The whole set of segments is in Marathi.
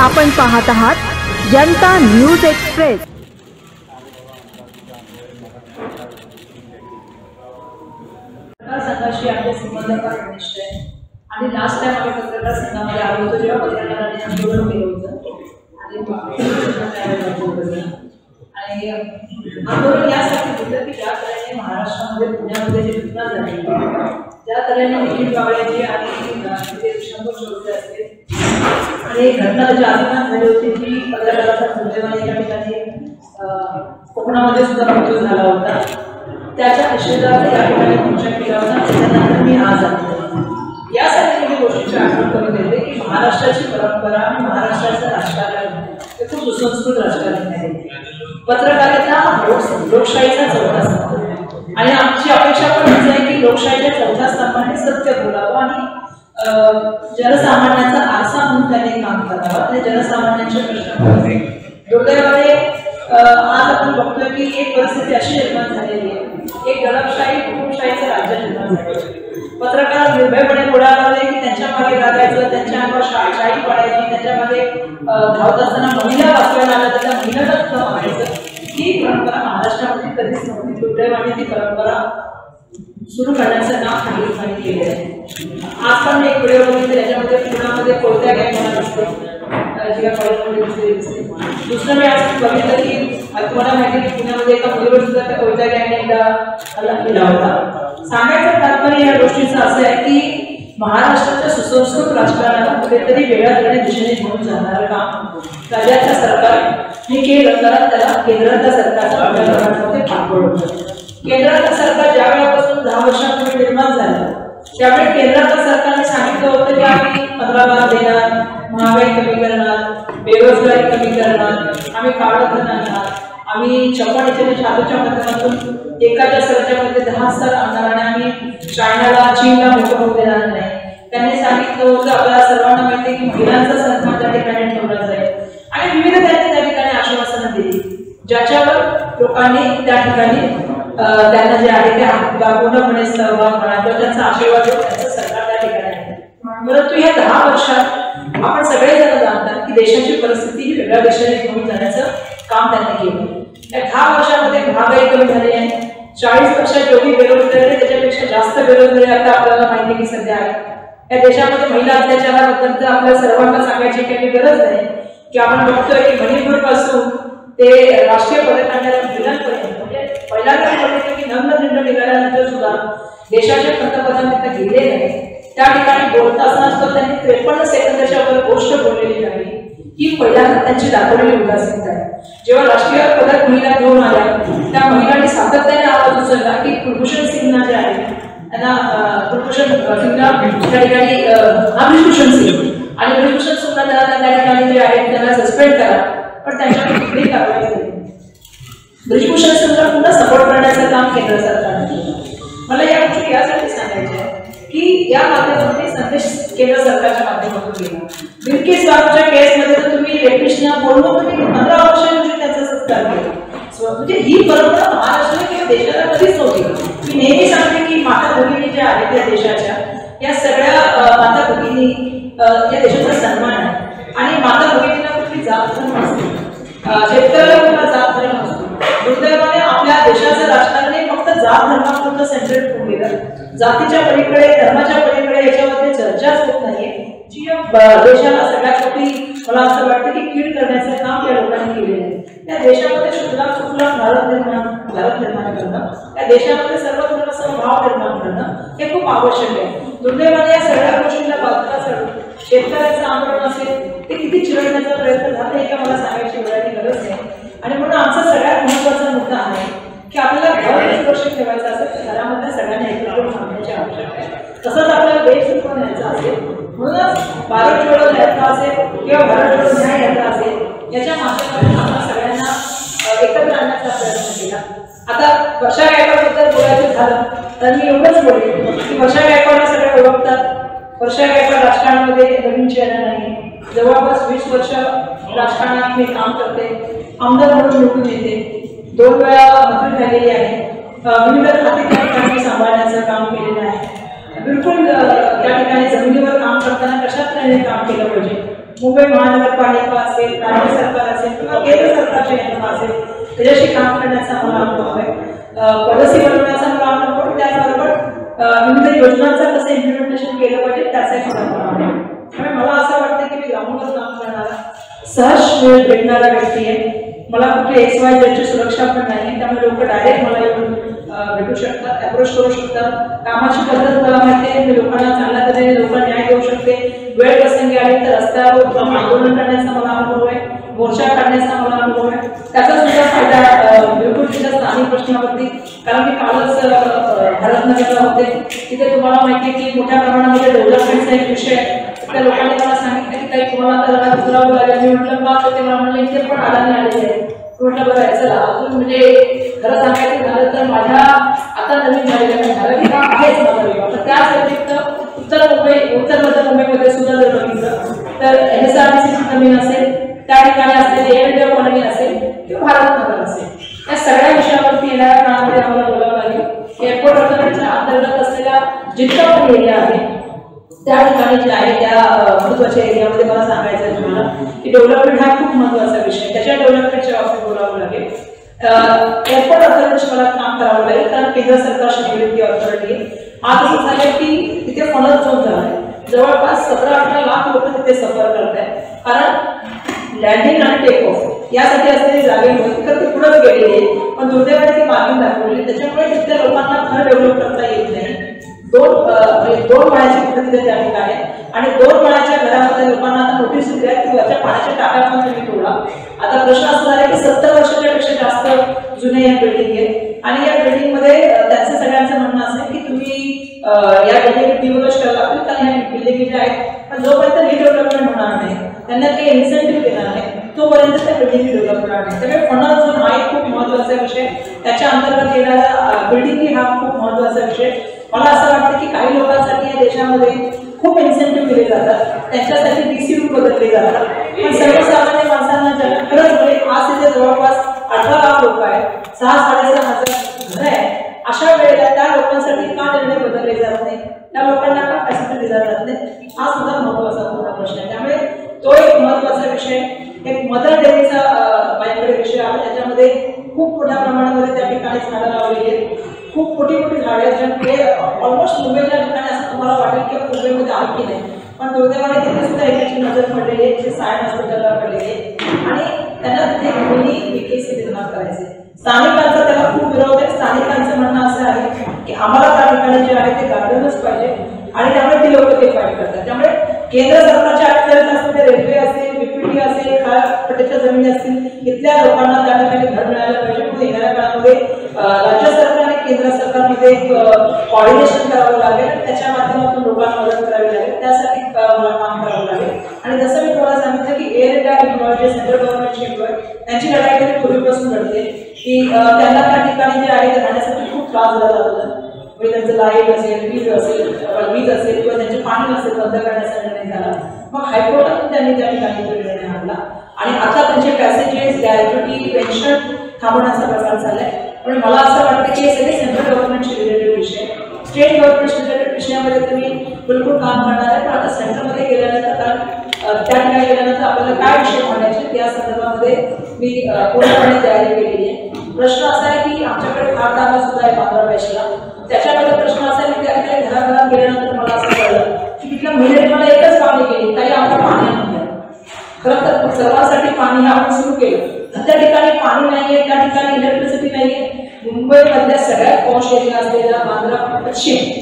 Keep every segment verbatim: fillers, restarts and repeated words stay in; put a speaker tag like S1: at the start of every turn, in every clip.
S1: आपण पाहत आहात जनता न्यूज एक्सप्रेस।
S2: संघाशी आपले संबंध फार घनिष्ठ आहे आणि लास्ट टाइम आम्ही पत्रकार संघामध्ये आलो होतो जेव्हा पत्रकारांनी आंदोलन केलं होतं आणि आंदोलन यासाठी होतं की ज्या तऱ्हेने महाराष्ट्रामध्ये पुण्यामध्ये जी घटना झाली त्या तऱ्हेने निखिल बावळ्याची आणि तिथे शंभर चौथे असते आणि घटना त्याची आत्महत्या झाली होती की पत्रकाराचा दुर्दैवाने या ठिकाणी कोकणामध्ये सुद्धा मृत्यू झाला होता। त्याच्या निषेधार्थ या ठिकाणी मोर्चा केला होता। त्याच्यानंतर मी आज आलो यासाठी मी गोष्टीची आठवण करून देते की महाराष्ट्राची परंपरा आणि महाराष्ट्राचं राजकारण हे खूप सुसंस्कृत राजकारण आहे। पत्रकारिता लोकशाहीचा चौथा स्तंभ आणि आमची अपेक्षा पण हीच आहे की लोकशाहीच्या चौथ्या स्तंभाने सत्य बोलावं आणि जनसामान्यांचा आरसा म्हणून त्यांनी काम करावं आणि जनसामान्यांचे प्रश्न दुर्दैवाने आज आपण बघतोय की एक परिस्थिती अशी निर्माण झालेली आहे एक दडपशाही हुकुमशाहीचं राज्य निर्माण झालं। पत्रकार निर्भयपणे पुढे आले की त्यांच्या मागे लागायचं त्यांच्या अंगावर शाही पडायची त्यांच्या मागे धावत असताना महिला वाचवायला आल्या तर त्या महिलांना सुद्धा मागायचं। ही परंपरा महाराष्ट्रामध्ये कधीच नव्हती। दुर्दैवाने ती परंपरा सुरू करण्याचं काम काही लोकांनी केलेलं आहे। आज पण मी एक व्हिडिओ बघितला त्याच्यामध्ये पुण्यामध्ये कोणत्या गँगला दिसते दुसरं मी आज बघितलं की तुम्हाला माहिती की पुण्यामध्ये एका मुलीवर सुद्धा त्या कोयत्या गँगने हल्ला केला होता। सांगायचं तात्पर्य या गोष्टीचं असं आहे की महाराष्ट्राच्या सुसंस्कृत राजकारणाला कुठेतरी वेगळ्या तऱ्हेने दिशेने घेऊन जाणारं काम राज्याच्या सरकारने केलं तर त्याला केंद्राच्या सरकारचं पाठबळ होतं। केंद्राचं सरकार ज्या वेळापासून दहा वर्षांपूर्वी निर्माण झालं त्यामुळे केंद्राच्या सरकारने सांगितलं होतं की आम्ही पंधरा लाख देणार महागाई कमी करणार बेरोजगारी कमी करणार आम्ही काढत आणणार आम्ही चपाटीच्या शालूच्या माध्यमातून एकाच्या सरच्यामध्ये दहा स्तर आणणार आणि आम्ही चायनाला चीनला मोठं होऊ देणार नाही। त्यांनी सांगितलं होतं आपल्याला सर्वांना माहिती आहे की महिलांचा सन्मान त्या ठिकाणी ठेवला जाईल आणि विविध त्यांनी त्या ठिकाणी आश्वासनं दिली ज्याच्यावर लोकांनी त्या ठिकाणी त्यांना जे आहे ते पूर्णपणे सहभाग म्हणा किंवा त्यांचा आशीर्वाद देऊन त्यांचं सरकार त्या ठिकाणी आहे। परंतु या दहा वर्षात आपण सगळेजण जाणतात की देशाची परिस्थिती ही वेगळ्या दिशेने घेऊन जाण्याचं काम त्यांनी केलं। या दहा वर्षामध्ये महागाई कमी झाली आहे चाळीस वर्षात जेवढी बेरोजगारी त्याच्यापेक्षा जास्त बेरोजगारी आता आपल्याला माहिती की सध्या आहे। या देशामध्ये महिला अत्याचाराबद्दल तर आपल्या सर्वांना सांगायची काही गरज नाही की आपण बघतोय की मणिपूर पासून ते राष्ट्रीय पदकांच्या महिलांपर्यंत म्हणजे पहिल्यांदा बघितलं की नग्न निघाल्यानंतर सुद्धा देशाचे पंतप्रधान तिथे गेले नाही त्या ठिकाणी बोलत असताना त्यांनी त्रेपन्न सेकंदाच्या वर गोष्ट बोललेली नाही ही पहिल्यांदा त्यांची दाखवलेली उदासीनता आहे। जेव्हा राष्ट्रीय पदक महिला घेऊन आल्या त्या महिलांनी सातत्याने आवाज उचलला की कुलभूषण सिंगना जे आहे त्यांना कुलभूषण सिंगना त्या ठिकाणी हा ब्रिजभूषण सिंग आणि ब्रिजभूषण सिंगना त्यांना त्या ठिकाणी जे आहे त्यांना सस्पेंड करा पण त्यांच्यावर कुठलीही कारवाई झाली ब्रिजभूषण सिंगला पुन्हा सपोर्ट करण्याचं काम केंद्र सरकारने केलं। मला या गोष्टी यासाठी सांगायच्या की या माध्यमातून संदेश केंद्र सरकारच्या माध्यमातून गेला। बिल्किस बानोच्या केसमध्ये तर तुम्ही रेपिस्टना बोललो तुम्ही पंधरा वर्षांपूर्वी त्यांचा सत्कार केला म्हणजे ही परंपरा महाराष्ट्राने किंवा देशाला कधीच नव्हती। मी नेहमी सांगते की माता भगिनी ज्या आहेत त्या देशाच्या या सगळ्या माता भगिनी या देशाचा सन्मान आहे आणि माता भगिनीला कुठली जात धर्म नसते शेतकऱ्याला कुठला जात धर्म नसतो। दुर्दैवाने आपल्या देशाचं राजकारण फक्त जात धर्मापुरतं सेंट्रेट होऊन गेलं जातीच्या पलीकडे धर्माच्या पलीकडे याच्यामध्ये चर्चाच होत नाहीये जी देशाला सगळ्यात मोठी मला असं वाटतं की कीड करण्याचं काम या लोकांनी केलेलं आहे। या देशामध्ये शुद्धाक सुफलाक भारत निर्माण भारत निर्माण करणं या देशामध्ये सर्व धर्माचा भाव निर्माण करणं हे खूप आवश्यक आहे। दुर्दैवाने या सगळ्या गोष्टींना बाजूला चढून शेतकऱ्यांचं आंदोलन असेल ते किती चिरडण्याचा प्रयत्न झाला हे का मला सांगायची वेळाची गरज नाही आणि म्हणून आमचा सगळ्यात महत्त्वाचा मुद्दा आहे की आपल्याला घर सुरक्षित ठेवायचं असेल तर घरामध्ये सगळ्यांना एकत्र थांबण्याची आवश्यकता आहे। तसंच आपल्याला देश सुखवून न्यायचा असेल म्हणूनच भारत जोडो यात्रा असेल किंवा भारत जोडो न्याय यात्रा असेल याच्या माध्यमातून आपण सगळ्यांना एकत्र आणण्याचा प्रयत्न केला। आता वर्षा गायकवाडबद्दल बोलायचं झालं तर मी एवढंच बोलेन की वर्षा गायकवाडला सगळे ओळखतात। वर्षा गायकवाड राजकारणामध्ये नवीन चेहरा नाही जवळपास वीस वर्ष राजकारणात मी काम करते आमदार म्हणून निवडून येते दोन वेळा मंत्री झालेली आहे विविध खाती सांभाळण्याचं काम केलेलं आहे बिलकुल त्या ठिकाणी जमिनीवर काम करताना कशा तऱ्हेने काम केलं पाहिजे मुंबई महानगरपालिका असेल, राज्य सरकार असेल किंवा केंद्र सरकारच्या यंत्रणा असेल त्याच्याशी काम करण्याचा मला अनुभव आहे. पॉलिसी बनवण्याचा मला अनुभव आहे, त्याचबरोबर विविध योजनांचं कसं इम्प्लिमेंटेशन केलं पाहिजे त्याचाही मला अनुभव आहे. त्यामुळे मला असं वाटतं की मी ग्राउंडवर काम करणारा सहज वेळ भेटणारा व्यक्ती आहे. मला कुठे एक्स वाय झेडची सुरक्षा पण नाही, त्यामुळे लोक डायरेक्ट मला येऊन भेटू शकतात, अप्रोच करू शकतात. कामाची पद्धत मला माहिती आहे, मी लोकांना चांगल्या तऱ्हेने लोकांना न्याय देऊ शकते. वेळ प्रसंगी आली तर रस्त्यावर आंदोलन करण्याचा मला अनुभव आहे, मोर्चा काढण्याचा मला अनुभव आहे. त्याचा सुद्धा फायदा बिलकुल तिच्या स्थानिक प्रश्नावरती, कारण मी कालच भारतनगरला होते, तिथे तुम्हाला माहिती आहे की मोठ्या प्रमाणामध्ये डेव्हलपमेंटचा एक विषय आहे. त्या लोकांनी मला सांगितलं की काही तुम्हाला आता उतरावं लागेल. मी म्हटलं का ते मला म्हणलं इथे पण आडाने आलेले आहे. म्हटलं बरं आहे चला अजून म्हणजे खरं सांगायचं झालं तर माझ्या आता नवीन झालेलं झालं की काम आहेच माझं वेगळं. तर त्याच व्यतिरिक्त उत्तर मुंबई उत्तर मध्य मुंबईमध्ये सुद्धा जर बघितलं तर N S R T C जमीन असेल, त्या ठिकाणी असलेली एअर इंडिया कॉलनी असेल किंवा भारतनगर असेल, या सगळ्या विषयावरती येणाऱ्या काळामध्ये आम्हाला बोलावं लागेल. एअरपोर्ट ऑथॉरिटीच्या अंतर्गत असलेल्या जितका पण एरिया आहे त्या ठिकाणी जे आहे त्या महत्वाच्या एरियामध्ये मला सांगायचं आहे तुम्हाला की डेव्हलपमेंट हा खूप महत्वाचा विषय, त्याच्या डेव्हलपमेंटच्या बाबतीत बोलावं लागेल. एअरपोर्ट ऑथॉरिटीशी मला काम करावं लागेल, कारण केंद्र सरकारची निवृत्ती ऑथॉरिटी आज असं झालं की तिथे फणस झोन झाला आहे. जवळपास सतरा अठरा लाख लोक तिथे सफर करत आहेत, कारण लँडिंग आणि टेक ऑफ यासाठी असलेली जागे होती तर ती पुढेच गेलेली आहे, पण दुर्दैवाने ती मागणी दाखवली. त्याच्यामुळे तिथल्या लोकांना घर डेव्हलप करता येत नाही. दोन दोन माळ्याची घरं तिथे त्या ठिकाणी आणि दोन माळ्याच्या घरामध्ये लोकांना आता नोटीस दिली आहे की वरच्या पाण्याच्या टाक्या पण तुम्ही तोडा. आता प्रश्न असा झाला की सत्तर वर्षाच्या पेक्षा जास्त जुने या बिल्डिंग आहे आणि या बिल्डिंग मध्ये त्यांचं सगळ्यांचं म्हणणं असं आहे की तुम्ही या बिल्डिंग डिमोलिश करायला लागतील, कारण या बिल्डिंग ज्या आहेत पण जोपर्यंत रिडेव्हलपमेंट होणार नाही, त्यांना काही इन्सेंटिव्ह देणार नाही, तोपर्यंत त्या बिल्डिंग डेव्हलप होणार नाही. त्यामुळे फणस झोन हा एक खूप महत्वाचा विषय, त्याच्या अंतर्गत येणारा बिल्डिंग हा खूप महत्वाचा विषय. मला असं वाटतं की काही लोकांसाठी या देशामध्ये खूप इन्सेंटिव्ह दिले जातात, त्यांच्यासाठी डीसी रूल बदलले जातात, पण सर्वसामान्य माणसांना ज्यांना खरंच म्हणजे आज तिथे जवळपास अठरा लाख लोक आहेत, सहा साडेसहा हजार घर आहे, अशा वेळेला त्या लोकांसाठी का निर्णय बदलले जात नाही, त्या लोकांना का फॅसिलिटी दिला जात नाही, हा सुद्धा महत्वाचा मोठा प्रश्न आहे. त्यामुळे तो एक महत्वाचा विषय. एक मदर डेअरीचा माझ्याकडे विषय आहे, त्याच्यामध्ये खूप मोठ्या प्रमाणामध्ये त्या ठिकाणी झाडं लावलेली आहेत, खूप मोठी मोठी झाडे आहेत ज्यामुळे ऑलमोस्ट मुंबईच्या ठिकाणी असं तुम्हाला वाटेल की मुंबईमध्ये आहे की नाही, पण दुर्दैवाने तिथे सुद्धा याची नजर पडलेली आहे, जे सायन हॉस्पिटलला पडलेली आहे आणि त्यांना तिथे मिनी बीकेसी निर्माण करायचे. स्थानिकांचा त्याला खूप विरोध आहे. स्थानिकांचं म्हणणं असं आहे की आम्हाला त्या ठिकाणी जे आहे ते गार्डनच पाहिजे आणि त्यामुळे ती लोक ते फाईट करतात. त्यामुळे केंद्र सरकारच्या अखत्यारीत असलेले रेल्वे असेल, बीपीटी असेल, खारपट्टीच्या जमिनी असतील, इथल्या लोकांना त्या ठिकाणी घर मिळायला पाहिजे. म्हणून येणाऱ्या काळामध्ये राज्य सरकार आणि केंद्र सरकारमध्ये एक कॉर्डिनेशन करावं लागेल आणि त्याच्या माध्यमातून लोकांना मदत करावी लागेल, त्यासाठी मला काम करावं लागेल. आणि जसं मी तुम्हाला सांगितलं की एअर इंडिया एम्प्लॉय जे सेंट्रल गव्हर्नमेंटचे एम्प्लॉय त्यांची लढाई तरी पूर्वीपासून लढते की त्यांना त्या ठिकाणी जे आहे ते राहण्यासाठी खूप त्रास दिला जातो. म्हणजे त्यांचं लाईट असेल, वीज असेल, वीज असेल किंवा त्यांचे पाणी असेल बंद करण्याचा निर्णय झाला. मग हायकोर्टातून त्यांनी त्या ठिकाणी तो निर्णय आणला आणि आता त्यांचे पॅसेजेस, ग्रॅज्युटी, पेन्शन थांबवण्याचा प्रकार झालाय. पण मला असं वाटतं की हे सगळे सेंट्रल गव्हर्नमेंटशी रिलेटेड विषय, स्टेट गव्हर्नमेंटशी रिलेटेड विषयामध्ये तुम्ही बिलकुल काम करणार आहे. पण आता सेंटरमध्ये गेल्यानंतर कारण त्या ठिकाणी गेल्यानंतर आपल्याला काय विषय मांडायचे त्या संदर्भामध्ये मी पूर्णपणे तयारी केलेली आहे. प्रश्न असा आहे की आमच्याकडे फार जागा सुद्धा आहे बांद्रा वेस्टला. त्याच्यामध्ये प्रश्न असा आहे की त्या ठिकाणी घराघरात गेल्यानंतर मला असं कळलं की तिथल्या महिलेने मला एकच मागणी केली, काही आम्हाला पाणी आणून द्या. खरं तर सर्वांसाठी पाणी हे आपण सुरू केलं, त्या ठिकाणी पाणी नाहीये, त्या ठिकाणी इलेक्ट्रिसिटी नाहीये. मुंबईमधल्या सगळ्यात पॉश एरिया असलेला बांद्रा पश्चिम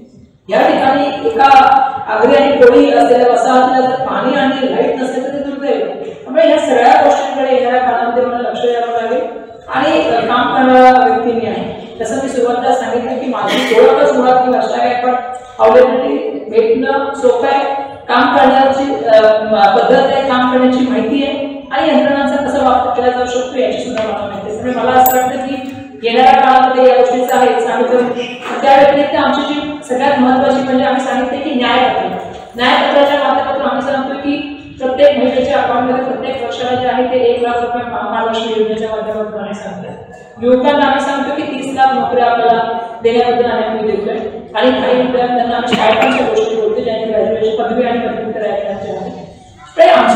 S2: या ठिकाणी एका आगरी आणि कोळी असलेल्या वसाहतीला जर पाणी आणि लाईट नसेल तर ते दुर्दैव. त्यामुळे या सगळ्या गोष्टींकडे येणाऱ्या काळामध्ये मला लक्ष द्यावं लागेल आणि काम करणारा व्यक्ती मी आहे. जसं मी सुरुवातीला सांगितलं की माझी ओळखच मुळात की वर्षा गायकवाड अवेलेबिलिटी भेटणं सोपं आहे, काम करण्याची पद्धत आहे, काम करण्याची माहिती आहे आणि यंत्रणांचा कसा वापर केला जाऊ शकतो याची सुद्धा मला माहिती आहे. त्यामुळे मला असं वाटतं की येणाऱ्या काळामध्ये या गोष्टीचा आहे सांगितलं. त्या व्यतिरिक्त आमची जी सगळ्यात महत्वाची म्हणजे आम्ही सांगितले की न्यायपत्र न्यायपत्राच्या माध्यमातून आम्ही सांगतो की प्रत्येक महिलेच्या अकाउंटमध्ये प्रत्येक वर्षाला जे आहे ते एक लाख रुपये महाराष्ट्र योजनेच्या माध्यमातून आम्ही सांगतो. युवकांना आम्ही सांगतो की तीस लाख नोकऱ्या आपल्याला देण्याबद्दल आम्ही देतोय आणि काही विद्यार्थ्यांना आम्ही शाळेच्या गोष्टी बोलतो ज्यांनी ग्रॅज्युएशन पदवी आणि पदव्युत्तर आहे.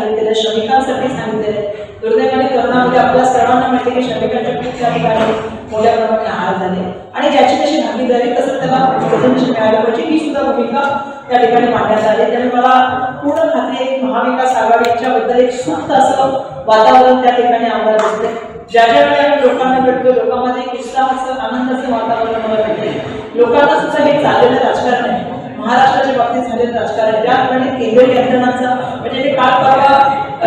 S2: सांगितलेलं, श्रमिकांसाठी सांगितलेलं आहे. दुर्दैवाने कोरोनामध्ये आपल्या सर्वांना माहिती की श्रमिकांच्या खूप त्या ठिकाणी मोठ्या प्रमाणात हाल झाले आणि ज्याची त्याची भागीदारी कसं त्याला प्रेझेंटेशन मिळालं पाहिजे ही सुद्धा भूमिका त्या ठिकाणी मांडण्यात आली. त्यामुळे मला पूर्ण खात्री आहे की महाविकास आघाडी यांच्याबद्दल एक सुप्त असं वातावरण त्या ठिकाणी आम्हाला दिसते. ज्या ज्या वेळेला आम्ही लोकांना भेटतो लोकांमध्ये एक उत्साहाचं आनंदाचं वातावरण मला भेटते. लोकांना सुद्धा हे चाललेलं राजकारण आहे, महाराष्ट्राच्या बाबतीत झालेलं राजकारण आहे, ज्याप्रमाणे केंद्रीय यंत्रणांचा म्हणजे मी काल परवा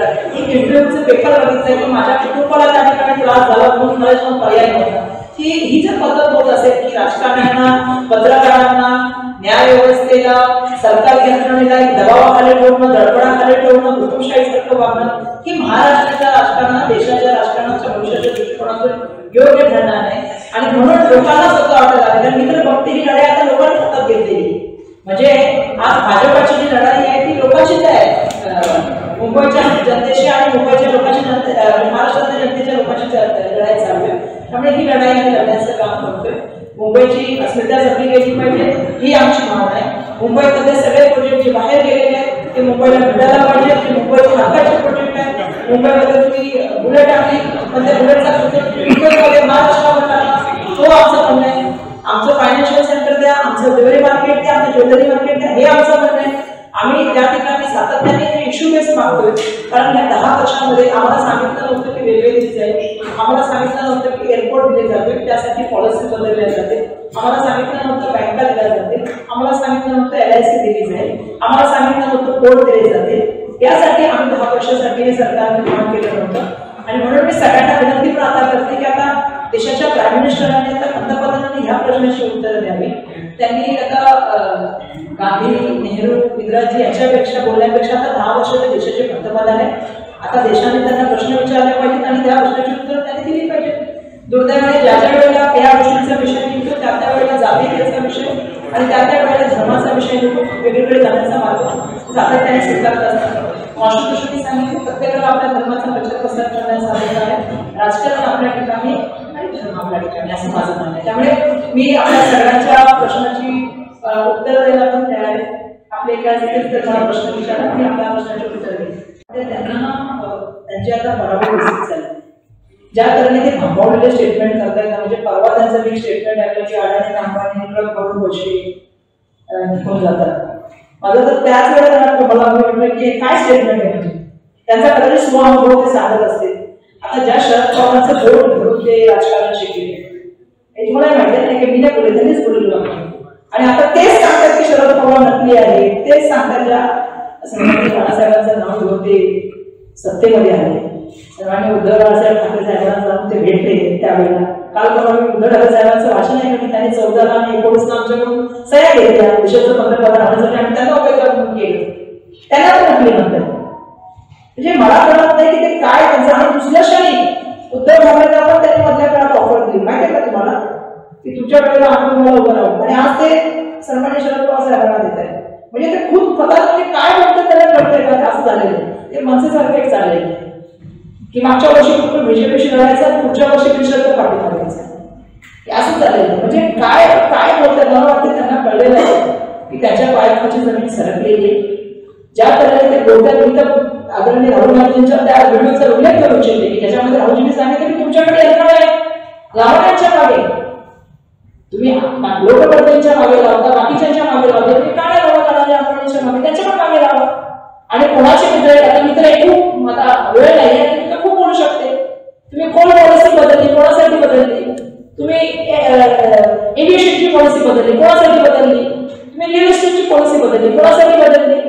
S2: एक इंटरव्ह्यूचं पेपर बघितलंय की माझ्या कुटुंबाला त्या ठिकाणी त्रास झाला म्हणून मला जेव्हा पर्याय नव्हता की ही जर पद्धत होत असेल की राजकारण्यांना, पत्रकारांना, न्याय व्यवस्थेला, सरकारी यंत्रणेला एक दबावाखाली ठेवणं, दडपणाखाली ठेवणं, हुकुमशाहीसारखं वागणं की महाराष्ट्राच्या राजकारणात, देशाच्या राजकारणाच्या भविष्याच्या दृष्टिकोनातून योग्य ठरणार नाही. आणि म्हणून लोकांना स्वतः वाटायला लागलं मी तर बघते ही लढाई आता लोकांनी हातात घेतलेली. म्हणजे आज भाजपाची जी लढाई आहे ती लोकांचीच आहे, मुंबईच्या जनतेशी आणि मुंबईच्या लोकांची जनते, महाराष्ट्रातल्या जनतेच्या लोकांची लढाई चालू आहे. त्यामुळे ही लढाई आम्ही लढण्याचं काम करतोय. मुंबईची अस्मिता जपली गेली पाहिजे ही आमची भावना आहे. मुंबईमध्ये सगळे प्रोजेक्ट जे बाहेर गेलेले आहेत ते मुंबईला भेटायला पाहिजे. ते मुंबईचे हक्काचे प्रोजेक्ट आहेत. मुंबईमध्ये तुम्ही बुलेट आणली पण त्या बुलेटचा प्रोजेक्ट मुंबईमध्ये महाराष्ट्रावर टाकला तो आमचं म्हणणं आहे. आमचं फायनान्शियल सेंटर द्या, आमचं ज्वेलरी मार्केट द्या, आमचं ज्वेलरी मार्केट द्या हे आमचं म्हणणं आहे. आम्ही त्या ठिकाणी सातत्याने हे इश्यू बेस मागतोय कारण या दहा वर्षांमध्ये आम्हाला सांगितलं नव्हतं की रेल्वे दिली जाईल, आम्हाला सांगितलं नव्हतं की एअरपोर्ट दिले जाते त्यासाठी पॉलिसी बदलल्या जाते, आम्हाला सांगितलं नव्हतं बँका दिल्या जाते, आम्हाला सांगितलं नव्हतं एल आय सी दिली जाईल, आम्हाला सांगितलं नव्हतं कोर्ट दिले जाते. यासाठी आम्ही दहा वर्षासाठी हे सरकारने काम केलं नव्हतं. आणि म्हणून मी सगळ्यांना विनंती पण आता करते की आता देशाच्या प्राईम मिनिस्टरांनी आता पंतप्रधानांनी ह्या प्रश्नाची उत्तरं द्यावी. त्यांनी आता गांधी, नेहरू, इंदिराजी यांच्यापेक्षा बोलण्यापेक्षा आता दहा वर्षाचे देशाचे पंतप्रधान आहेत. आता देशाने त्यांना प्रश्न विचारले पाहिजेत आणि त्या प्रश्नाची उत्तरं त्यांनी दिली पाहिजेत. दुर्दैवाने ज्या ज्या वेळेला या गोष्टींचा विषय निघतो त्या त्या वेळेला जातीयतेचा विषय आणि त्या त्या वेळेला धर्माचा विषय निघतो, वेगवेगळे जाण्याचा मार्ग सातत्याने स्वीकारत असतात. कॉन्स्टिट्यूशनने सांगितलं प्रत्येकाला आपल्या धर्माचा प्रचार प्रसार करण्याचा अधिकार आहे. राजकारण आपल्या ठिकाणी आणि धर्म आपल्या ठिकाणी असं माझं म्हणणं आहे. त्यामुळे मी आपल्या सगळ्यांच्या प्रश्नाची उत्तर द्यायला पण तयार आहे. आपले काय असेल तर मला प्रश्न विचारला मी आपल्या प्रश्नाची उत्तर देईल. त्यांना त्यांची आता बरोबर विकसित झाली ज्या तऱ्हेने ते थांबवलेले स्टेटमेंट करतायत म्हणजे परवा त्यांचं बिग स्टेटमेंट आहे की अडाणी अंबानी ट्रक भरून पैसे निघून जातात. माझं तर त्याच वेळेला मला वाटलं की काय स्टेटमेंट आहे म्हणजे त्यांचा कदाचित स्वानुभव ते साधत असते. आता ज्या शरद पवारांचं बोट धरून ते राजकारण शिकले हे तुम्हाला माहिती नाही की मी नाही बोलले त्यांनीच बोललेलो आणि आता तेच सांगतात की शरद पवार नकली आहे. तेच सांगतात ज्या संभाजी बाळासाहेबांचं नाव घेऊन ते सत्तेमध्ये आले. सर्वांनी उद्धव बाळासाहेब ठाकरे साहेबांना जाऊन ते भेटले त्यावेळेला. काल परवा मी उद्धव ठाकरे साहेबांचं भाषण आहे की त्यांनी चौदाला आणि एकोणीसला आमच्याकडून सह्या घेतल्या देशाचं पंतप्रधान होण्यासाठी आणि त्यांना उमेदवार म्हणून केलं. त्यांना ते नकली म्हणतात. म्हणजे मला कळत नाही की ते काय त्यांचं आणि दुसऱ्या क्षणी उद्धव ठाकरेंना पण त्यांनी मधल्या काळात ऑफर दिली माहिती आहे का तुम्हाला की तुमच्या वेळेला आपण तुम्हाला उभं राहू आणि आज ते सन्मान्य शरद पवार साहेबांना देत आहेत. म्हणजे ते खूप स्वतः म्हणजे काय म्हणतात त्याला कळतंय का असं झालेलं ते मनसेसारखं एक चाललेलं की मागच्या वर्षी फक्त बीजेपीशी लढायचं पुढच्या वर्षी विषय पाठिंबा द्यायचा असं झालेलं. म्हणजे काय काय बोलतात मला वाटतं त्यांना कळलेलं आहे की त्याच्या पायाखालची जमीन सरकलेली आहे. ज्या तऱ्हेने ते बोलतात मी तर आदरणीय राहुल गांधींच्या त्या व्हिडिओचा उल्लेख करू इच्छिते की त्याच्यामध्ये राहुलजींनी सांगितलं की तुमच्याकडे यंत्रणा आहे लावण्याच्या मागे तुम्ही लोकप्रतिनिधींच्या मागे लावता बाकीच्या मागे लावता तुम्ही काय लावा काढायला आपणच्या मागे त्यांच्या पण मागे लावा. आणि कोणाचे मित्र आहेत आता मित्र खूप आता वेळ नाही आहे तुम्ही खूप बोलू शकते. तुम्ही कोण पॉलिसी बदलली कोणासाठी बदलली, तुम्ही एव्हिएशनची पॉलिसी बदलली कोणासाठी बदलली, तुम्ही रिअल इस्टेटची पॉलिसी बदलली कोणासाठी बदलली,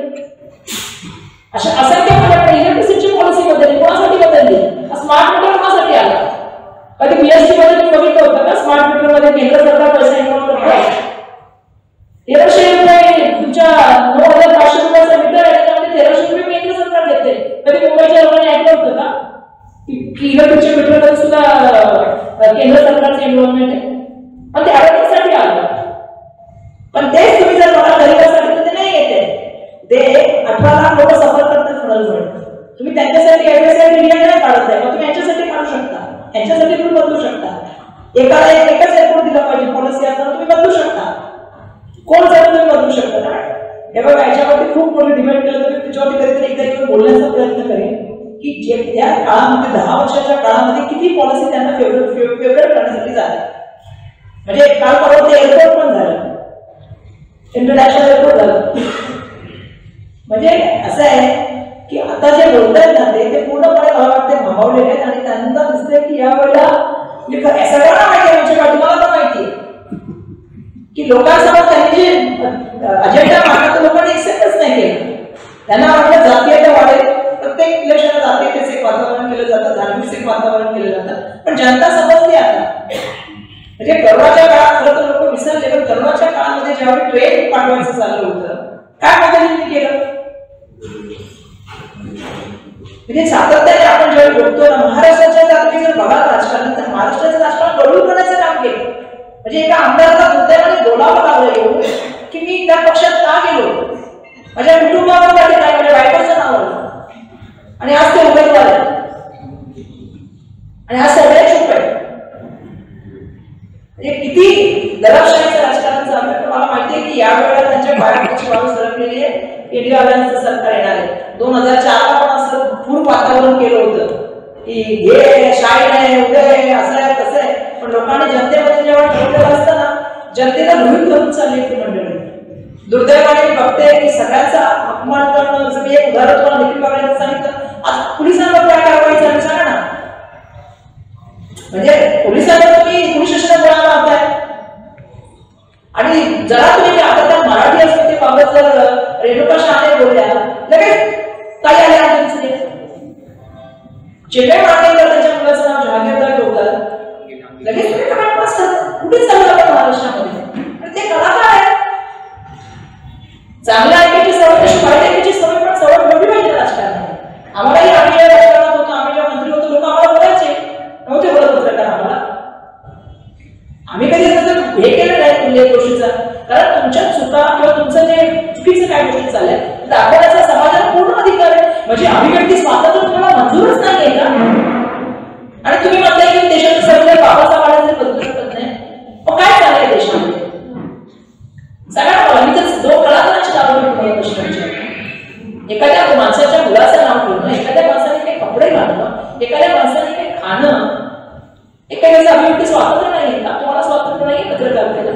S2: अशा असंख्य प्रमाणात इलेक्ट्रिसिटीची पॉलिसी बदलली कोणासाठी बदलली, स्मार्ट मीटर कोणासाठी आला. कधी बीएसटी मध्ये तुम्ही बघितलं होतं का स्मार्ट मीटर मध्ये केंद्र सरकार पैसा इन्व्हेस्ट करते. तेराशे रुपये तुमच्या नऊ हजार पाचशे रुपयाचा मीटर आहे त्याच्यामध्ये तेराशे रुपये केंद्र सरकार देते. कधी मुंबईच्या लोकांनी ऐकलं होतं का की इलेक्ट्रिकच्या मीटरमध्ये सुद्धा केंद्र सरकारचं इन्व्हॉल्वमेंट आहे. पण ते आरोग्यासाठी आलं पण तेच तुम्ही जर मला गरीबासाठी तर ते नाही येते. ते अठरा लाख लोक सफर करतात फडणवीस तुम्ही त्यांच्यासाठी एवढ्यासाठी इंडिया नाही काढत आहे मग तुम्ही यांच्यासाठी काढू शकता यांच्यासाठी तुम्ही बदलू शकता. एकाला एकच एअरपोर्ट दिला पाहिजे पॉलिसी असताना तुम्ही बदलू शकता. कोण जर तुम्ही बदलू शकता ना हे बघा याच्यावरती खूप मोठी डिबेट केलं तर त्याच्यावरती कधीतरी एकदा एकदा बोलण्याचा प्रयत्न करेन की जे त्या काळामध्ये दहा वर्षाच्या काळामध्ये किती पॉलिसी त्यांना फेवरेट फेवरेट करण्यासाठी झाल्या. म्हणजे काल परवा ते एअरपोर्ट पण झालं, इंटरनॅशनल एअरपोर्ट झालं. म्हणजे असं आहे की आता जे बोलतात ना ते ते पूर्णपणे मला वाटते भांबावलेले आहेत आणि त्यांना दिसतंय की या वेळेला सगळ्यांना माहिती आहे, म्हणजे तुम्हाला पण माहिती आहे की लोकांसमोर त्यांनी जे अजेंडा मांडला तो लोकांनी एक्सेप्टच नाही केलं. त्यांना वाटलं जातीयता वाढेल, प्रत्येक इलेक्शनला जातीयतेचं एक वातावरण केलं जातं, धार्मिक एक वातावरण केलं जातं, पण जनता समजते आता. म्हणजे करोनाच्या काळात खरं तर लोक विसरले, पण करोनाच्या काळामध्ये ज्यावेळी ट्रेन पाठवायचं चाललं होतं काय मोदींनी केलं. म्हणजे सातत्याने आपण ज्यावेळी बघतो ना महाराष्ट्राच्या तुम्ही जर बघाल राजकारण तर महाराष्ट्राचं राजकारण गडूळ करण्याचं काम केलं. म्हणजे एका आमदाराला दुर्दैवाने बोलावं लागलं एवढं की मी त्या पक्षात का गेलो, माझ्या कुटुंबावर काही नाही, माझ्या बायकोचं नाव आलं आणि आज ते उमेदवार आहे आणि आज सगळे चूप आहे. म्हणजे किती दडपशाहीचं राजकारण चालू आहे. मला माहिती आहे की या वेळेला त्यांच्या पायाची बाजू सरकलेली आहे. इंडिया अलायन्सचं सरकार येणार आहे. दोन हजार चारला पण असं खूप वातावरण केलं होतं की हे शाहीन आहे, उदय असं आहे तसं आहे, पण लोकांनी जनतेमध्ये जेव्हा ठरवलेलं असतं ना जनतेला गृहीत धरून चालली ती मंडळी. दुर्दैवाने मी बघते की सगळ्यांचा अपमान करणं, जसं मी एक उदाहरण तुम्हाला निखिल बागडेंचं सांगितलं, आज पोलिसांवर काय कारवाई झाली सांगा ना. म्हणजे पोलिसांवर तुम्ही पोलीस स्टेशनला बोलायला लावताय आणि जरा तुम्ही आता त्या मराठी असते बाबत जर रेणुका शहाणे बोलल्या लगेच काय आले आमच्या चिमणे मांडेकर त्यांच्या मुलाचं नाव जहागीरदार ठेवतात, लगेच तुम्ही कमेंट पास करता. कुठे चाललं आपण महाराष्ट्रामध्ये? ते कलाकार आहे. चांगल्या ऐकायची सवय कशी वाईट ऐकायची सवय पण सवय ठेवली पाहिजे राजकारणात. आम्हालाही आम्ही ज्या राजकारणात होतो, आम्ही ज्या मंत्री होतो, लोक आम्हाला बोलायचे नव्हते बोलत पत्रकार आम्हाला. आम्ही कधी हे केलं नाही कुठल्याही गोष्टीचा, कारण तुमच्या चुका किंवा तुमचं जे चुकीचं काय गोष्टी चालल्या दाखवण्याचा समाजाला पूर्ण अधिकार आहे. म्हणजे अभिव्यक्ती स्वातंत्र्य तुम्हाला मंजूरच नाहीये का? आणि तुम्ही म्हणताय की देशाचं सगळं बाबाचा वाढा जर बदलू शकत नाही, मग काय चाललंय देशामध्ये? सगळ्यात मला मी तर दोन कलाकारांची नावं घेऊन प्रश्न विचारतो. एखाद्या माणसाच्या मुलाचं नाव ठेवणं, एखाद्या माणसाने काही कपडे घालणं, एखाद्या माणसाने काही खाणं, एखाद्याचं अभिव्यक्ती स्वातंत्र्य नाहीये का? तुम्हाला स्वातंत्र्य नाहीये पत्रकारितेला?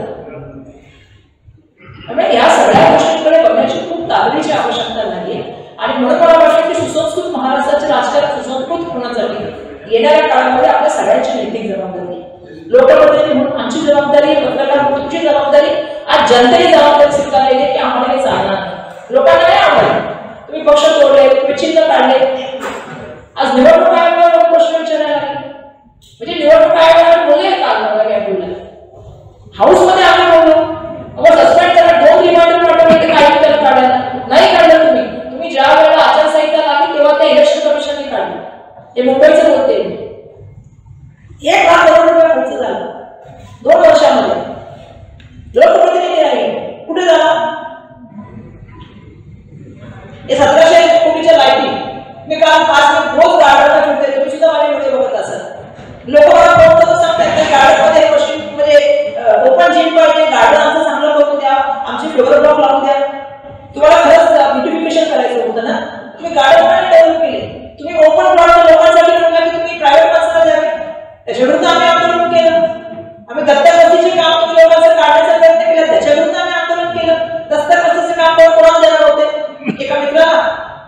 S2: त्यामुळे या सगळ्या गोष्टींकडे बघण्याची खूप तातडीची आवश्यकता नाहीये. आणि म्हणून मला वाटतं की सुसंस्कृत महाराष्ट्राचे राजकारण सुसंस्कृत होण्यासाठी येणाऱ्या काळामध्ये आपल्या सगळ्यांची नैतिक जबाबदारी आहे. लोकप्रतिनिधी म्हणून आमची जबाबदारी, पत्रकार म्हणून तुमची जबाबदारी, आज जनतेने जबाबदारी स्वीकारलेली आहे की आम्हाला हे चालणार नाही. लोकांना नाही आवडलं, तुम्ही पक्ष तोडले, तुम्ही चिन्ह काढले. आज निवडणूक आयोगावर प्रश्न विचारायला लागले. म्हणजे निवडणूक आयोगाला बोलले का काय बोलले हाऊस मध्ये आम्ही बोललो मग सस्पेंड करा, दोन रिमांडर पाठवले ते काय उत्तर काढायला नाही काढलं. तुम्ही तुम्ही ज्या वेळेला आचारसंहिता लागली तेव्हा त्या इलेक्शन कमिशनने काढलं. हे मुंबईचं बोलते एक लाख करोड रुपये खर्च झाला दोन वर्षामध्ये. लोकप्रतिनिधी आहे कुठे झाला? हे सतराशे कोटीच्या लाईटी मी काल पाच मिनिट रोज गार्डनला फिरते, तुम्ही सुद्धा माझे व्हिडिओ बघत असाल. लोक मला फोन करून सांगतात गार्डन मध्ये मशीन म्हणजे ओपन जिम पाहिजे, गार्डन आमचं चांगलं करून द्या, आमची फ्लोअर ब्लॉक लावून द्या. तुम्हाला खरंच ब्युटिफिकेशन करायचं होतं ना, तुम्ही गार्डन पण डेव्हलप केले. तुम्ही ओपन प्लॉट लोकांसाठी म्हणला की तुम्ही प्रायव्हेट माणसाला द्यावे, त्याच्या विरुद्ध आम्ही आंदोलन केलं. आम्ही दत्तक काम तुम्ही लोकांचं काढण्याचा प्रयत्न केला, त्याच्या विरुद्ध आम्ही आंदोलन केलं. दत्तक काम कोणाला देणार होते? एका मित्राला.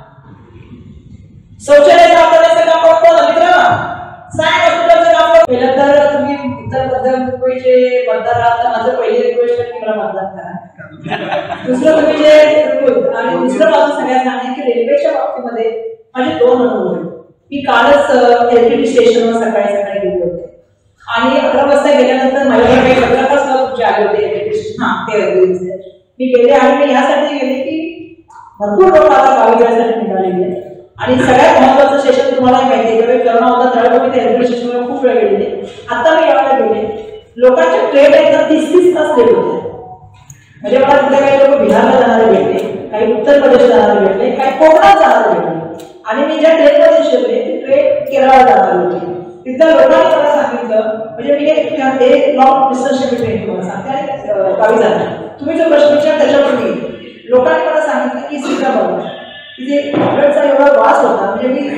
S2: शौचालय साफ करण्याचं काम कोणाला? मित्राला. साय हॉस्पिटलचं काम पहिलं तर तुम्ही उत्तर मध्य मुंबईचे मतदार आहात तर माझं पहिली रिक्वेस्ट आहे की मला मतदान करा. दुसरं तुम्ही जे आणि दुसरं माझं सगळ्यात सांगेन की रेल्वेच्या बाबतीमध्ये माझे दोन अनुभव आहेत. मी कालच एलटीटी स्टेशनवर सकाळी सकाळी गेले होते आणि अकरा वाजता गेल्यानंतर माझ्याकडे काही पत्रकार सुद्धा तुमचे आले होते एलटीटी स्टेशन. हा ते दिसते. मी गेले आणि मी यासाठी गेले की भरपूर लोक आता गावी जाण्यासाठी निघालेले आणि सगळ्यात महत्वाचं स्टेशन तुम्हाला माहिती आहे की करोना होता त्यावेळेला मी त्या रेल्वे स्टेशनवर खूप वेळ गेले. आता मी यावेळेला गेले लोकांच्या ट्रेन आहेत तीस तीस तास लेट होते. म्हणजे मला तिथे काही लोक बिहारला जाणारे भेटले, काही उत्तर प्रदेश जाणारे भेटले, काही कोकणात जाणारे भेटले आणि मी ज्या ट्रेनमध्ये शिरले ती ट्रेन केरळला जाणार होती. तिथल्या लोकांनी मला सांगितलं म्हणजे मी एक लॉंग डिस्टन्सची ट्रेन तुम्हाला सांगते आणि गावी जाणार. तुम्ही जो प्रश्न विचार त्याच्यावर मी लोकांनी मला की सीटा बघा तिथे कॉम्प्लेटचा एवढा वास होता. म्हणजे मी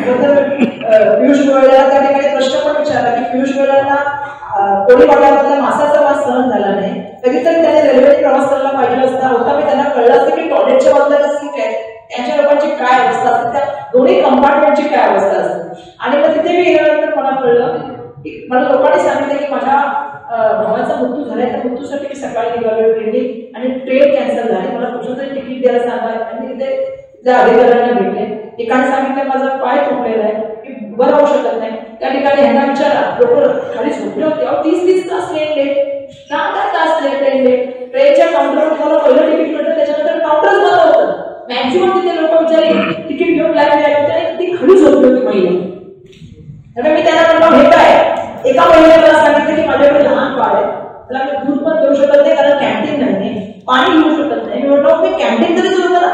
S2: खरं पियुष गोयलला त्या ठिकाणी प्रश्न पण विचारला की पियुष गोयलांना कोळी वाड्यामधला मासाचा वास सहन झाला नाही, कधीतरी त्याने रेल्वेने प्रवास करायला पाहिजे असता होता. मी त्यांना कळलं असतं की टॉयलेटच्या बाजूला सीट आहे त्यांच्या लोकांची काय अवस्था असते, त्या दोन्ही कंपार्टमेंटची काय अवस्था असते. आणि मग तिथे मी गेल्यानंतर मला कळलं की मला लोकांनी सांगितलं की माझ्या भावाचा मृत्यू झाला, त्या मृत्यूसाठी मी सकाळी निघालो ट्रेनने आणि ट्रेन कॅन्सल झाली. मला कुठं तरी तिकीट द्यायला सांगा. आणि तिथे ज्या अधिकाऱ्यांना भेटले एकाने सांगितलं माझा पाय तुटलेला आहे, मी उभं राहू शकत नाही. त्या ठिकाणी ह्यांना विचारा, लोक खाली झोपले होते. अहो तीस तीस तास ट्रेन लेट, दहा दहा तास लेट ट्रेन लेट. ट्रेनच्या काउंटरवर तुम्हाला पहिलं तिकीट मिळतं त्याच्यानंतर काउंटरच बंद होतं. मॅक्झिमम तिथे लोक विचारे तिकीट घेऊन लाईन द्यायला ती खाली झोपली होती महिला. त्यामुळे मी त्यांना म्हटलं हे काय, एका महिलेने मला सांगितलं की माझ्याकडे लहान बाळ आहे, त्याला मी दूध पण देऊ शकत नाही कारण कॅन्टीन नाही, पाणी घेऊ शकत नाही. मी म्हटलं मी कॅन्टीन तरी सुरू करा.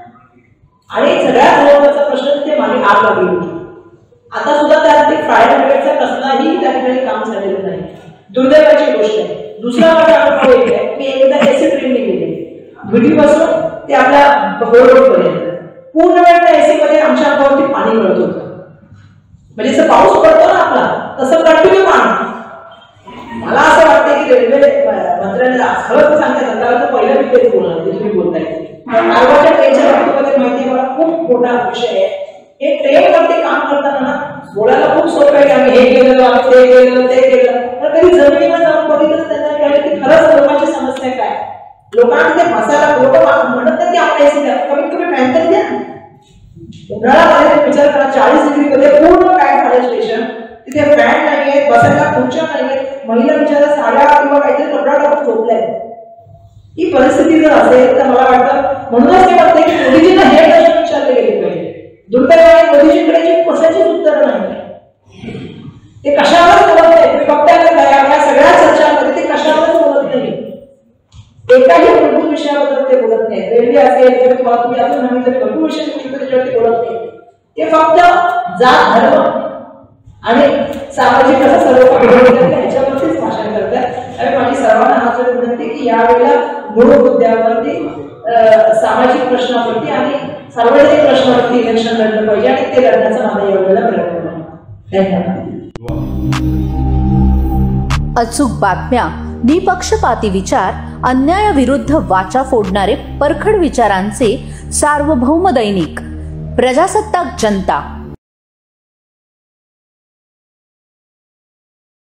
S2: आणि सगळ्यात महत्वाचा प्रश्न तिथे मागे आग लागली होती. आता सुद्धा त्यात फायर ब्रिगेडचा कसलाही त्या ठिकाणी काम झालेलं नाही. दुर्दैवाची गोष्ट आहे. दुसरा माझा अनुभव एक आहे, मी एकदा एसी ट्रेनने गेले भिडीपासून ते आपल्या पर्यंत पूर्ण वेळ त्या एसी मध्ये आमच्या अंगावरती पाणी गळत होतं. म्हणजे जसं पाऊस पडतो ना आपला तसं कंटिन्यू पाणी. मला असं वाटतं की रेल्वे मंत्र्यांना खरंच सांगतात आता पहिलं मी तेच बोलणार जे तुम्ही बोलताय. मार्गाच्या ट्रेनच्या बाबतीमध्ये माहिती मला खूप मोठा विषय आहे. हे ट्रेनवरती काम करताना ना बोलायला खूप सोपं आहे की आम्ही हे केलं आम्ही ते केलं ते केलं, तर कधी जमिनीवर जाऊन बघितलं त्यांना कळलं की खरंच लोकांची समस्या काय. लोकांना तिथे बसायला लोक म्हणत नाही की आपल्या एसी द्या, कमीत कमी फॅन तरी द्या. उन्हाळ्यामध्ये विचार करा चाळीस डिग्री मध्ये पूर्ण पॅक झालं स्टेशन, तिथे फॅन नाहीये, बसायला खुर्च्या नाहीये, महिला बिचारा साड्या किंवा काहीतरी कपडा टाकून झोपलाय. ही परिस्थिती जर असेल तर मला वाटतं म्हणूनच ते म्हणते की मोदीजींना हे प्रश्न विचारले गेले पाहिजे. दुर्दैवाने मोदीजींकडे कशाचीच उत्तरं नाही. ते कशावरच बोलत नाही. फक्त या सगळ्या चर्चांमध्ये ते कशावरच बोलत नाही. एकाही मूलभूत विषयाबद्दल ते बोलत नाही. रेल्वे असेल किंवा तुम्हाला तुम्ही अजून सांगितलं भरपूर विषय त्याच्यावरती बोलत नाही. ते फक्त जात धर्म आणि सामाजिक कसं सर्व ह्याच्यावरतीच भाषण करतात. आणि माझी सर्वांना हात जोडून विनंती की यावेळेला मूळ मुद्द्यावरती सामाजिक प्रश्नावरती आणि सार्वजनिक प्रश्नावरती इलेक्शन लढलं पाहिजे आणि ते लढण्याचा माझा यावेळेला प्रयत्न आहे. धन्यवाद.
S1: अचूक बातम्या, निपक्षपाती विचार, अन्यायाविरुद्ध वाचा फोडणारे परखड विचारांचे सार्वभौम दैनिक प्रजासत्ताक जनता.